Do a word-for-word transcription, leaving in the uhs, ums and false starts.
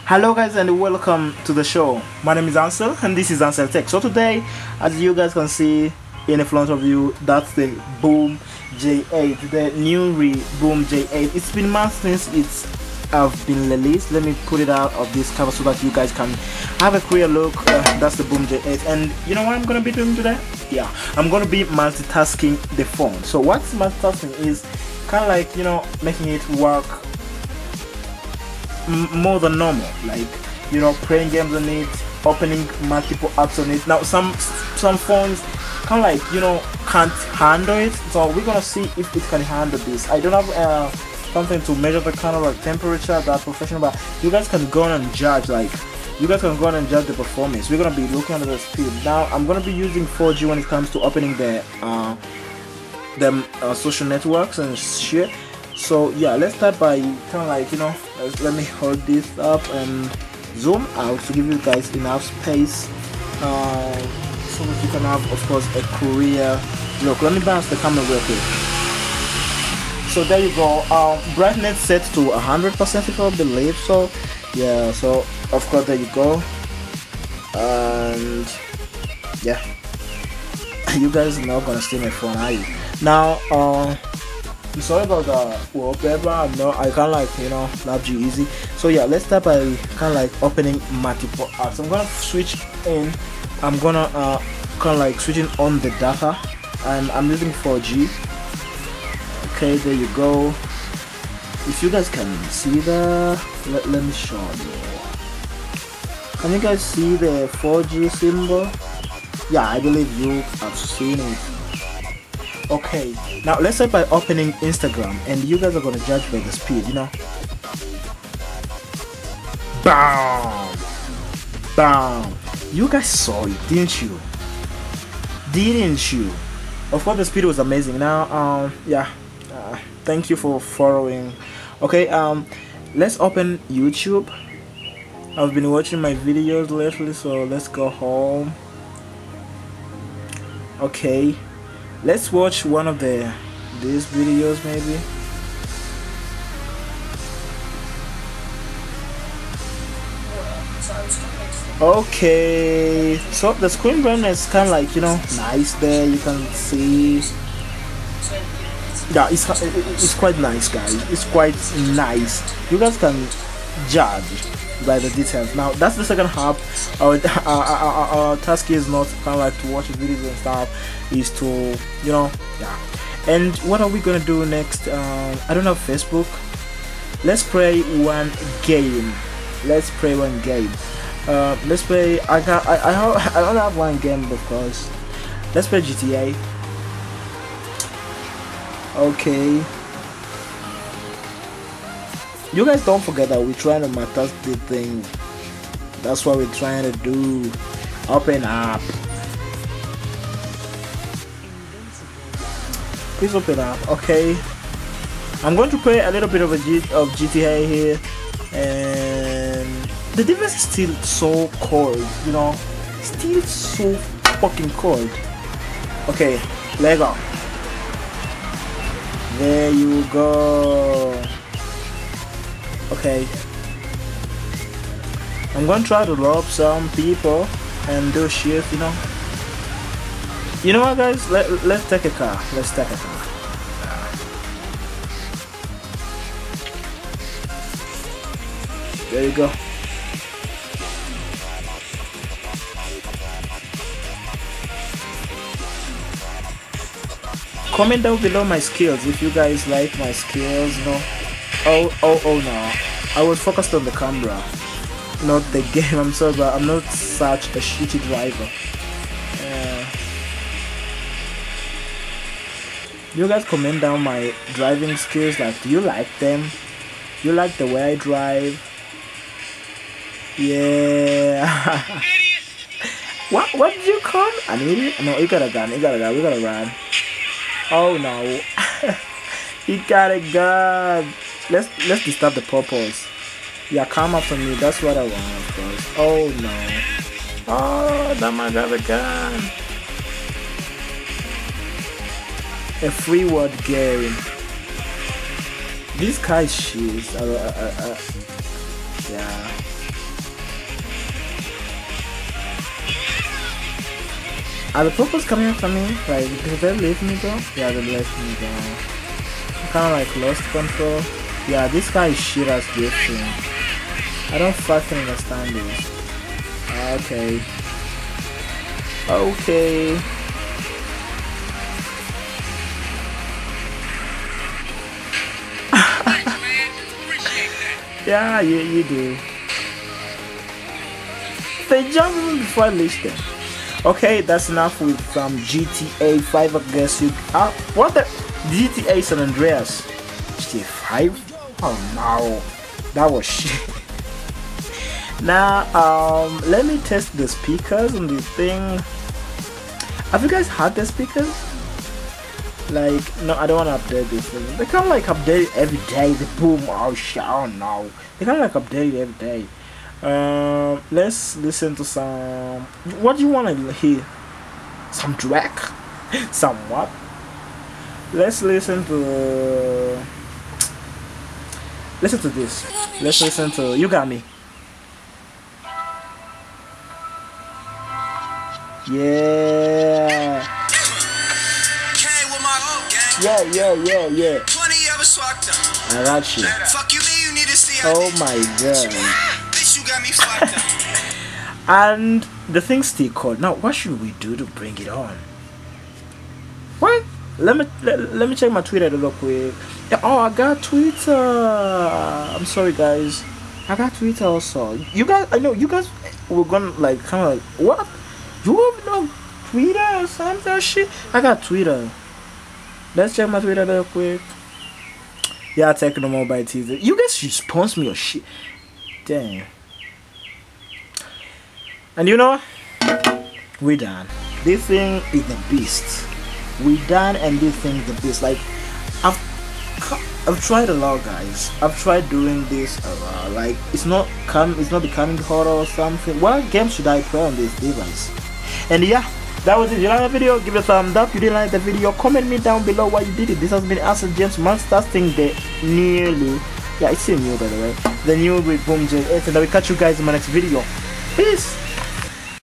Hello guys and welcome to the show. My name is Ansel and this is Ansel Tech. So today, as you guys can see in front of you, that's the Boom J eight, the new re Boom J eight. It's been months since it's have been released. Let me put it out of this cover so that you guys can have a clear look. Uh, that's the Boom J eight, and you know what I'm gonna be doing today? Yeah, I'm gonna be multitasking the phone. So what's multitasking is kind of like, you know, making it work more than normal, like, you know, playing games on it, opening multiple apps on it. Now some some phones kind of like, you know, can't handle it, so we're gonna see if it can handle this. I don't have uh, something to measure the kind of like temperature that professional, but you guys can go on and judge, like you guys can go on and judge the performance. We're gonna be looking at the speed. Now I'm gonna be using four G when it comes to opening the uh, the uh, social networks and shit. So yeah, let's start by kind of like, you know, let me hold this up and zoom out to give you guys enough space uh, so that you can have, of course, a clear look. Let me balance the camera real quick. So there you go. Um, brightness set to one hundred percent if I believe so. Yeah, so of course there you go. And yeah, you guys are not gonna steal my phone, are you? Now, uh, I'm sorry about the wallpaper. I'm not, I can't like, you know, love you easy. So yeah, let's start by kind of like opening multiple apps. I'm gonna switch in. I'm gonna uh, kind of like switching on the data, and I'm using four G. Okay, there you go. If you guys can see the, let, let me show you. Can you guys see the four G symbol? Yeah, I believe you have seen it. Okay, now let's start by opening Instagram, and you guys are gonna judge by the speed, you know. Bam! Bam! You guys saw it, didn't you? Didn't you? Of course, the speed was amazing. Now, um, yeah, uh, thank you for following. Okay, um, let's open YouTube. I've been watching my videos lately, so let's go home. Okay. Let's watch one of the these videos maybe. Okay, so the screen brightness is kind of like, you know, nice there. You can see. Yeah, it's it's quite nice, guys. It's quite nice. You guys can judge by the details. Now that's the second half. Our, our, our, our task is not kind of like to watch videos and stuff, is to, you know, yeah. And what are we gonna do next? um, I don't have Facebook. Let's play one game. Let's play one game. Uh, let's play. I can I I, have, I don't have one game, of course. Let's play G T A. Okay. You guys don't forget that we're trying to multitask the thing. That's what we're trying to do. Open up. Please open up. Okay. I'm going to play a little bit of a G of G T A here, and the device is still so cold. You know, still so fucking cold. Okay, let go. There you go. Okay, I'm gonna try to rob some people and do shit, you know. You know what, guys? Let let's take a car. Let's take a car. There you go. Comment down below my skills if you guys like my skills, you know. Oh, oh, oh no. I was focused on the camera, not the game. I'm sorry, but I'm not such a shitty driver. Uh, you guys comment down my driving skills. Like, do you like them? You like the way I drive? Yeah. What? What did you call me? An idiot? No, you got a gun. You got a gun. We gotta run. Oh no. He got a gun. Let's let's disturb the purpose. Yeah, come after me. That's what I want, of course. Oh no. Oh, that man got a gun. A free word game. This guy's shit. Uh, uh, uh, yeah. Are the purples coming after me? Like, did they leave me though? Yeah, they left me though. I kinda like lost control. Yeah, this guy is shit as drifting. I don't fucking understand this. Okay. Okay. Yeah, you, you do. They jumped me before I reached them. Okay, that's enough with um, G T A five, I guess you... Uh, what the... G T A San Andreas. G T A five? Oh no. That was shit. Now, um, let me test the speakers on the thing. Have you guys had the speakers? Like, no, I don't want to update this thing. They can't like update it every day. The boom, oh shit, oh no. They can't like update it every day. Um, let's listen to some. What do you want to hear? Some Drake? Some what? Let's listen to. Listen to this. Let's listen to You Got Me. Yeah. Yeah, yeah, yeah, yeah. I got you. Oh my god. And the thing's still cold. Now, what should we do to bring it on? What? Let me let, let me check my Twitter real quick. Oh, I got Twitter. I'm sorry, guys. I got Twitter also. You guys, I know you guys were gonna like kind of like, what? You have no Twitter or something shit? I got Twitter. Let's check my Twitter real quick. Yeah, Tecno Mobile teaser. You guys should sponsor me or shit. Damn. And you know, we done. This thing is the beast. We done, and this thing is the beast. Like, I've I've tried a lot, guys. I've tried doing this a lot. Like, it's not come, it's not becoming horror or something. What game should I play on this device? And yeah, that was it. You like the video? Give it a thumbs up. You didn't like the video? Comment me down below why you did it. This has been Answer James Multitasked, the nearly, yeah, it's still new by the way. The new with Boom J eight, and I will catch you guys in my next video. Peace.